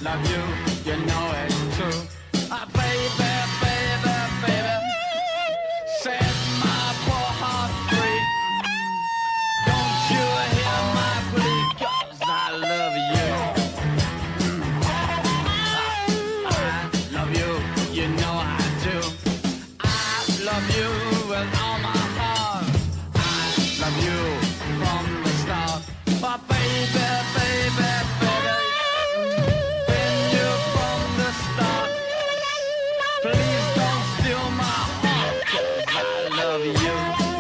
love you, you know it's true. Baby, baby, baby, set my poor heart free. Don't you hear my plea, 'cause I love you. I love you, you know I do. I love you with all my heart. I love you from the start. But baby, baby, baby, been you from the start. Please don't steal my heart, 'cause I love you.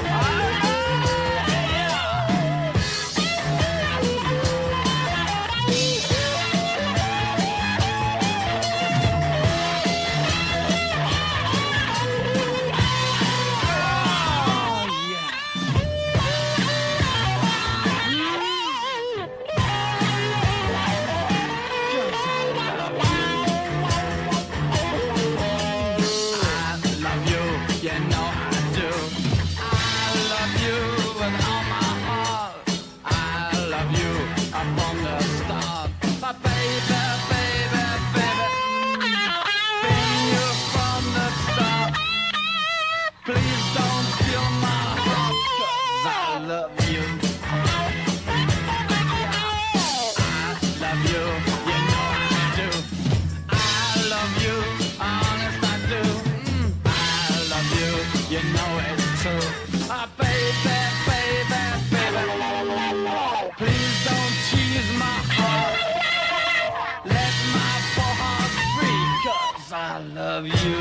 Please don't steal my heart, 'cause I love you. I love you, you know I do. I love you, honest I do. I love you, you know it's true. Baby, baby, baby, please don't tease my heart. Let my poor heart free, 'cause I love you.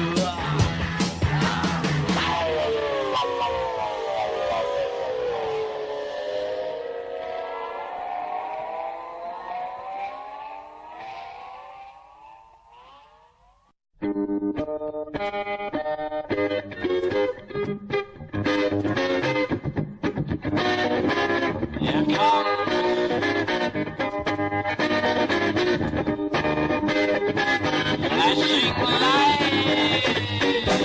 Flashing lights.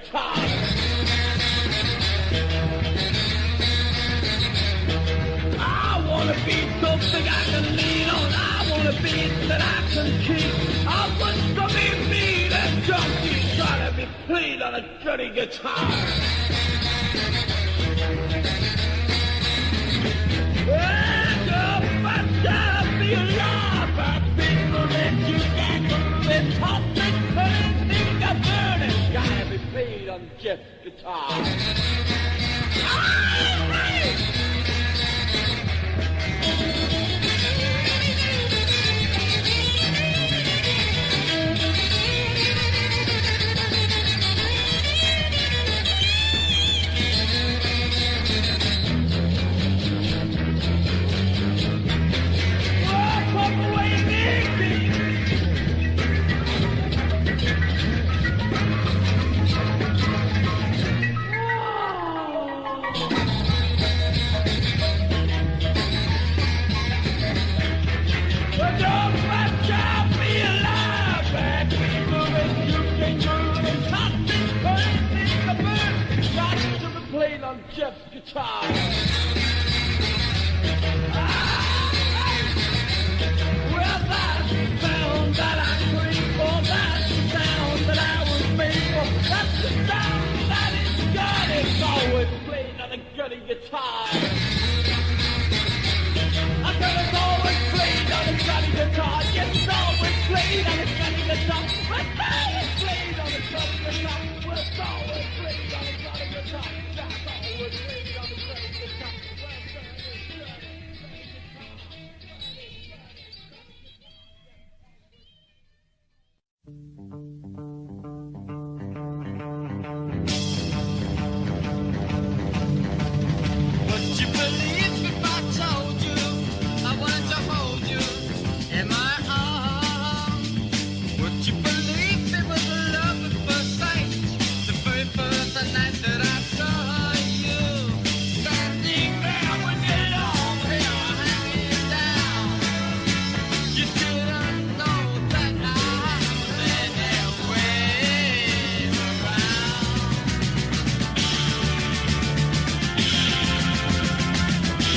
guitar. I wanna be something I can lean on. I wanna be that I can keep. I want to be me, that junkie trying to be played on a dirty guitar. And up and down, be alive. People that you can't convince. Toxic, burning, think of burning. Gotta be played on Jeff's guitar. All right. Jeff's guitar. Well, that's the sound that I crave for. That's the sound that I was made for. That's the sound that is God. It's always played on a gutty guitar. I said it's always played on a gutty guitar. Yes, it's always played on a gutty guitar. It's always played on a gutty guitar. Well, it's always played on a gutty guitar. Would you believe if I told you I wanted to hold you in my arms? Would you believe it was love at first sight? The very first night that I saw you standing there with your long hair hanging down. You didn't know that I was in there waiting around.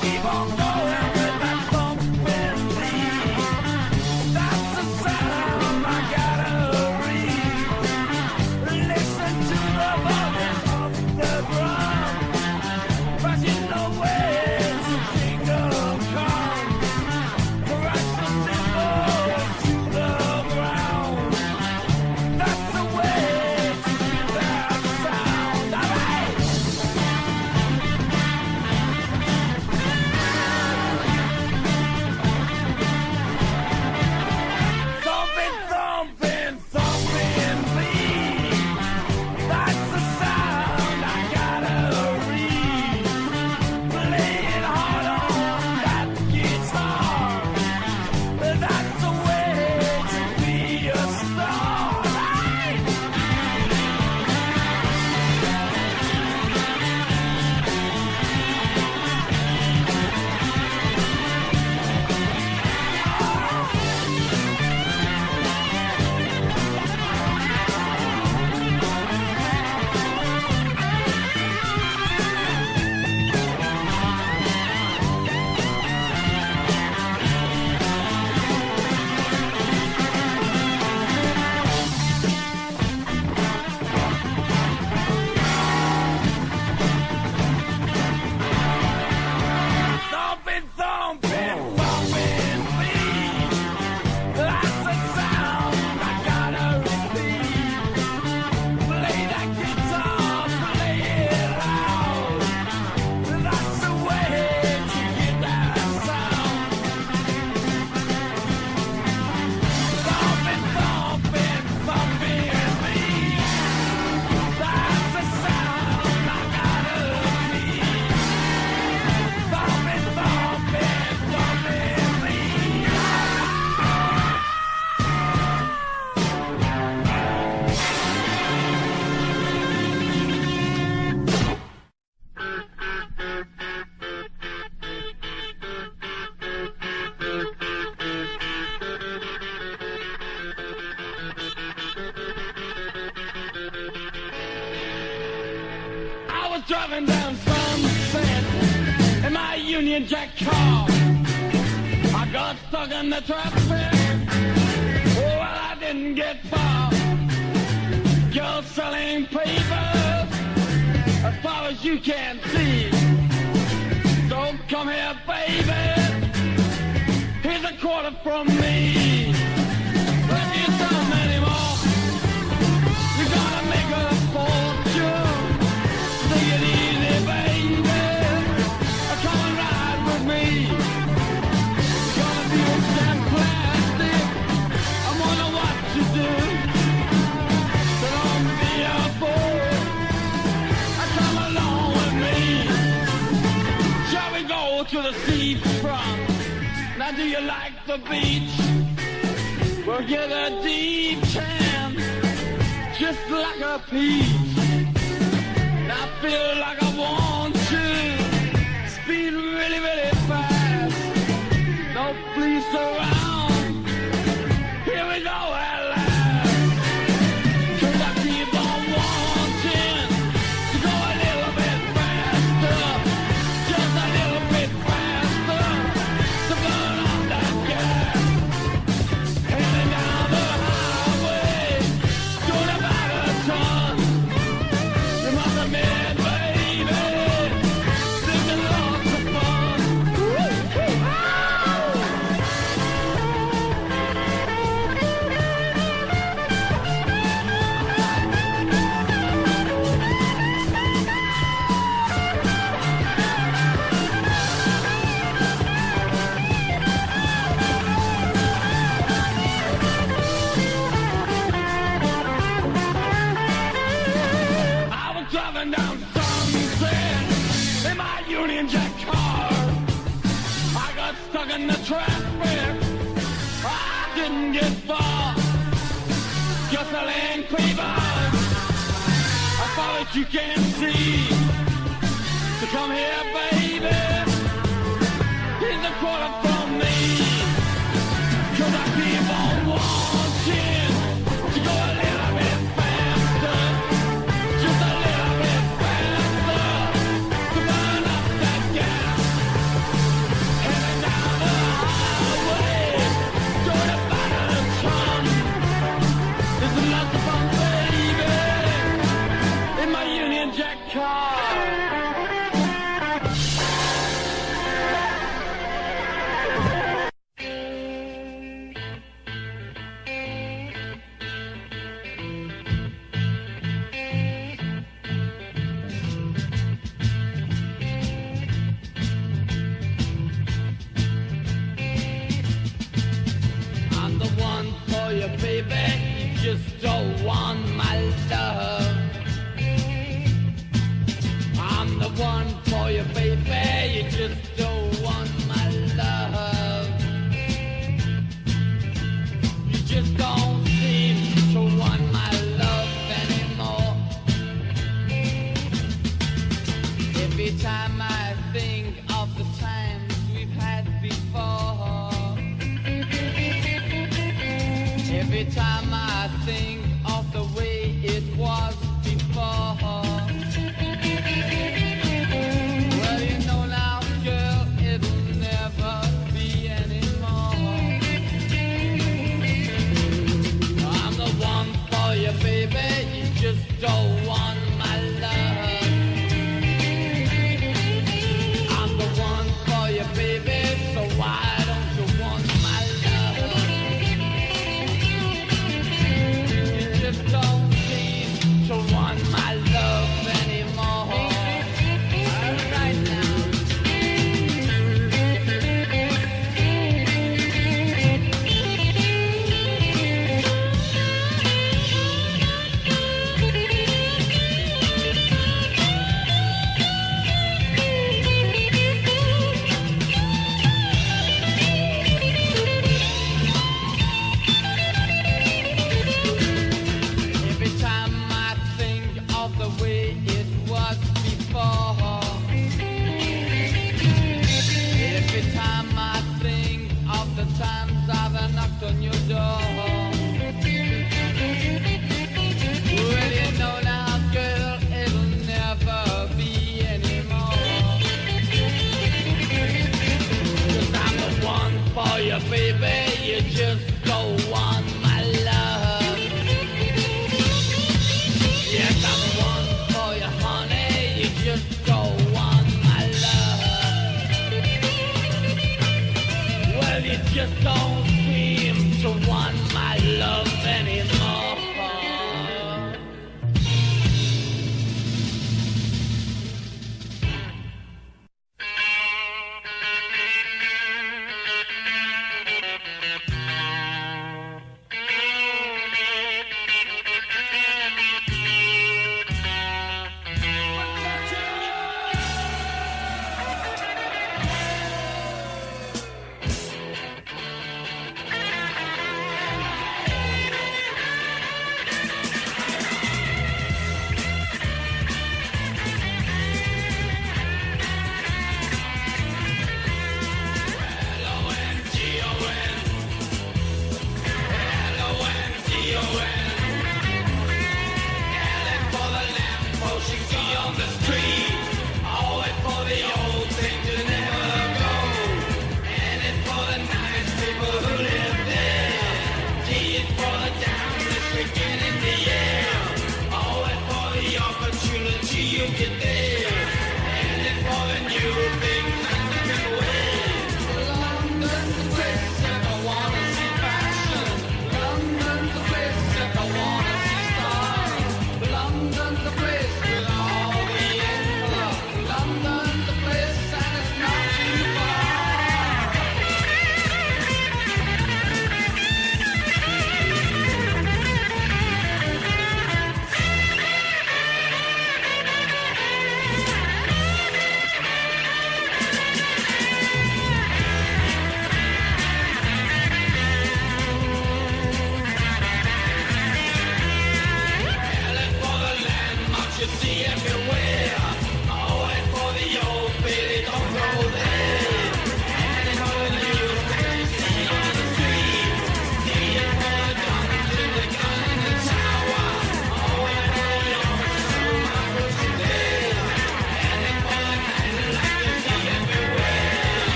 Keep on going with that thumping beat. That's the sound I gotta read. Listen to the volume of the drum, crashing the waves of Kingdom Come. Crash the cymbal to the ground. That's the way to get that sound. Alright! Thumping, thumping, thumping beat. That's the sound I gotta read. Playing hard on that guitar. That's the way to be a star. Right? Thumping, thumping, thumping beat. That's the sound I gotta repeat. Play that guitar, play it loud. That's the way to get that sound. Thumping, thumping, thumping beat. That's the sound I gotta repeat. Thumping, thumping, thumping beat. I was driving down Sunset in my Union Jack car. I got stuck in the traffic. Oh, well, I didn't get far. Girls selling papers as far as you can see. Don't come here, baby. Here's a quarter from me. If you don't anymore, you're gonna make a fortune. Take it easy, baby. Come and ride with me. You're gonna be a damn plastic. I wanna watch you do. So don't be a fool. Come along with me. Shall we go to the seafront? Now do you like the beach? We'll get a deep tan, just like a peach. I feel like I want to speed really, really fast. No police around. Here we go at last. 'Cause I keep on wanting to go a little bit faster, just a little bit faster, to burn on that gas. Heading down the highway, doing about a ton. You must admit, baby, this is lots of fun. I was driving down Sunset in my Union Jack car. I got stuck in the traffic. I didn't get far. Just selling papers as far as you can see. So come here, baby. Here's a quarter from me. 'Cause I keep on wanting to go a little bit faster, just a little bit faster, to burn up that gas. baby, you just don't want my love. I'm the one for you, baby, you just don't want my love. You just don't seem to want my love anymore. Every time I think of the times we've had before, every time I think of the way it was before. Well, you know now, girl, it'll never be anymore. I'm the one for you, baby, you just don't want my love. I'm the one for you, baby, so why don't you want my love? You just don't seem to want my love anymore. All right now. Every time I think of the way it was before, every time I think of the times I've knocked on your door, well, you know now, girl, it'll never be anymore. 'Cause I'm the one for you, baby, you just don't want my love. Yes, I'm the one for you, honey, you just don't want my love. Well, you just don't seem to want my love anymore.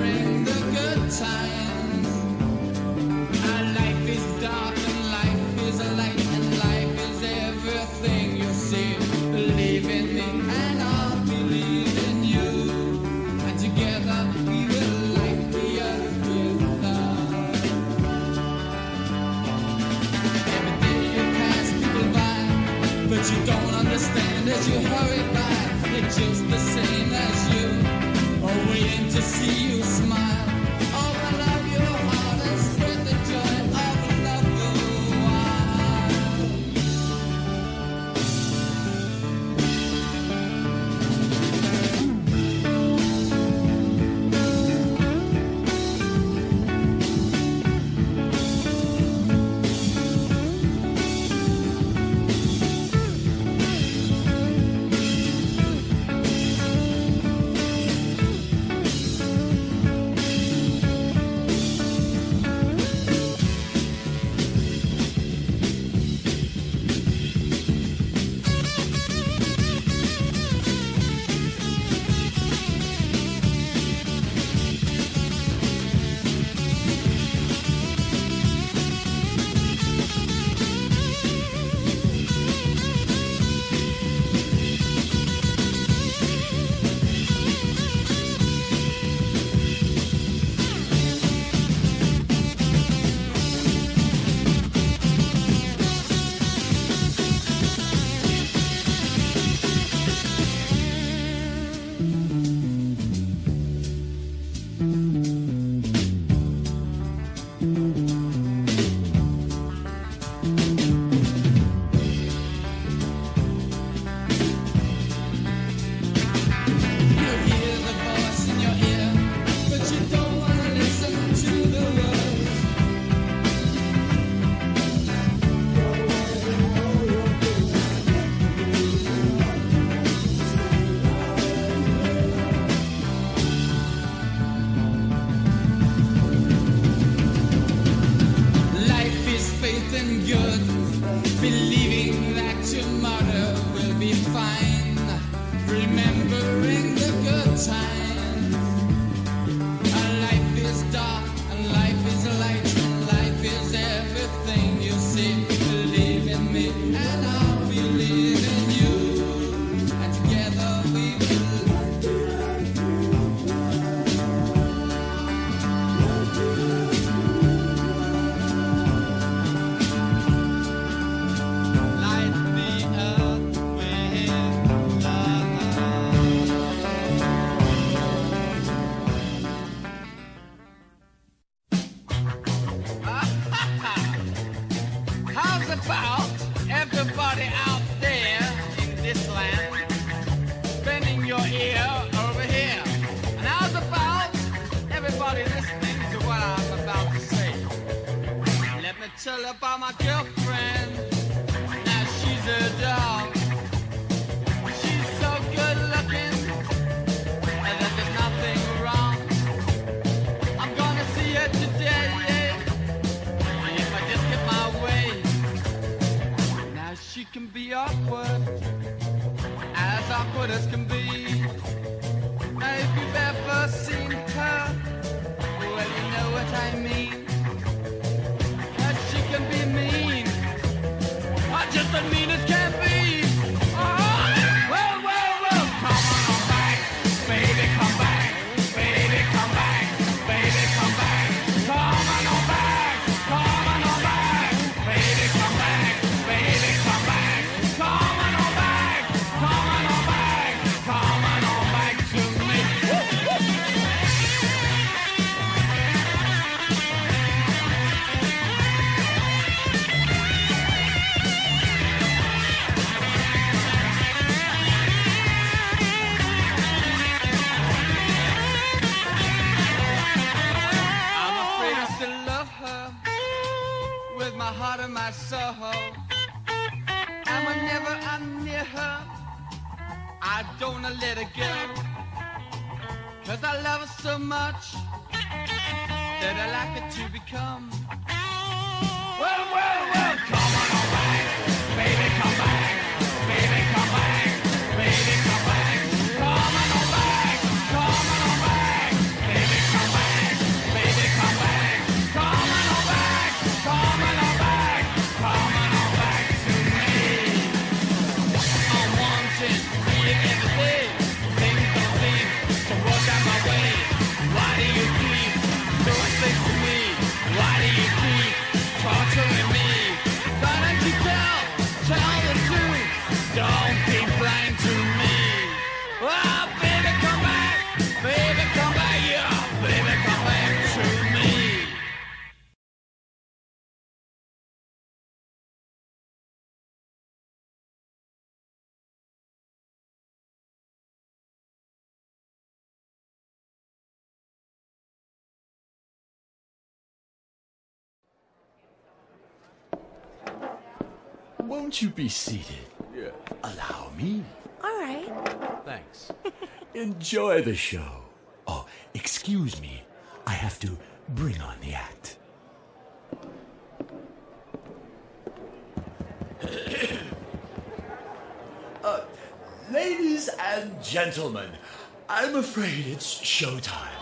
remembering the good times. And life is dark and life is a light and life is everything you see. Believe in me and I'll believe in you. And together we will light the earth with love. Every day you pass people by, but you don't understand as you hurry by. They're just the same as you, or waiting to see you smile. Open up your heart and spread the joy of love the while. Believing that tomorrow will be fine, remembering the good times. And life is dark and life is light and life is everything you see. Believe in me and I'll believe in you, and together we will. Everybody out there in this land, bending your ear over here. And how's about everybody listening to what I'm about to say? Let me tell you about my girlfriend. Now she's a dog. She's so good looking, and there's nothing wrong. I'm gonna see her today, and if I just get my way. She can be awkward as can be. Now if you've ever seen her, well you know what I mean. Now she can be mean, or just as mean as can be. Oh, well, come on back, baby, come back, baby, come back, baby, come back, come on back, come on back, baby, come back, baby, come back, come on back, come on back, come on back to me. I'm afraid I still love her with my heart and my soul. And whenever I'm near her, I don't wanna let her go. 'Cause I love her so much that I like her to become. Well, come on back, baby, come back, baby, come back, baby, come back, come on back, baby, come back. Won't you be seated? Allow me. All right. Thanks. Enjoy the show. Oh, excuse me. I have to bring on the act. Ladies and gentlemen, I'm afraid it's showtime.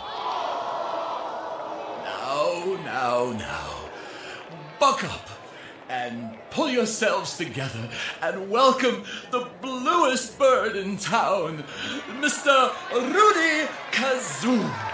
Now. Buck up and pull yourselves together and welcome the bluest bird in town, Mr. Rudy Kazoo.